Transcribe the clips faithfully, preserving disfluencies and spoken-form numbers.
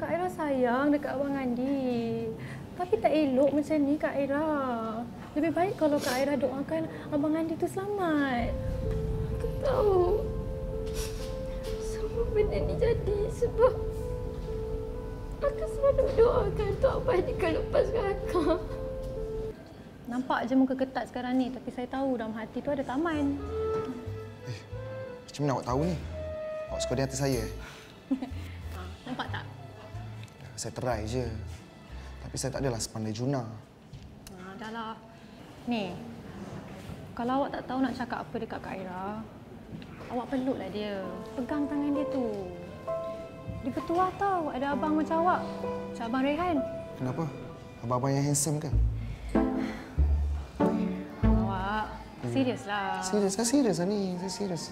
Kak Aira sayang dekat Abang Andi. Tapi tak elok macam ni Kak Aira. Lebih baik kalau Kak Aira doakan Abang Andi tu selamat. Aku tahu. Semua benda ni jadi sebab aku selalu doakan untuk Abang Andi kalau lepaskan Akak. Nampak je muka ketat sekarang ni, tapi saya tahu dalam hati tu ada taman. Eh, macam mana awak tahu ni? Awak suka di hati saya? Ha, nampak tak? Saya try je. Tapi saya tak adalah sepandai Juna. Ha, dah lah. Ni, kalau awak tak tahu nak cakap apa dekat Kak Aira, awak peluklah dia. Pegang tangan dia tu. Dia petuah tau, ada abang macam awak. Macam Abang Rehan. Kenapa? Abang-abang yang handsome kan? Awak, serius lah. Serius kan? Serius lah ni. Saya serius.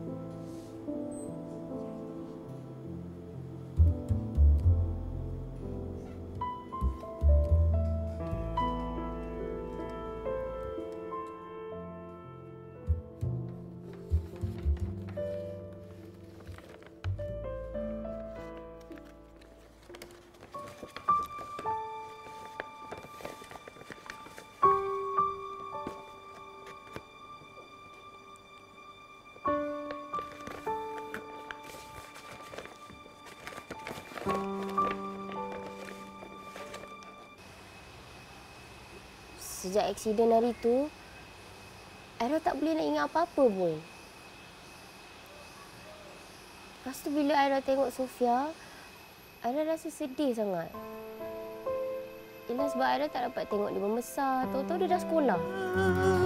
Sejak aksiden hari tu, Aira tak boleh nak ingat apa-apa pun. Lepas tu bila Aira tengok Sofia, Aira rasa sedih sangat. Ialah sebab Aira tak dapat tengok dia membesar. Tahu-tahu dia dah sekolah.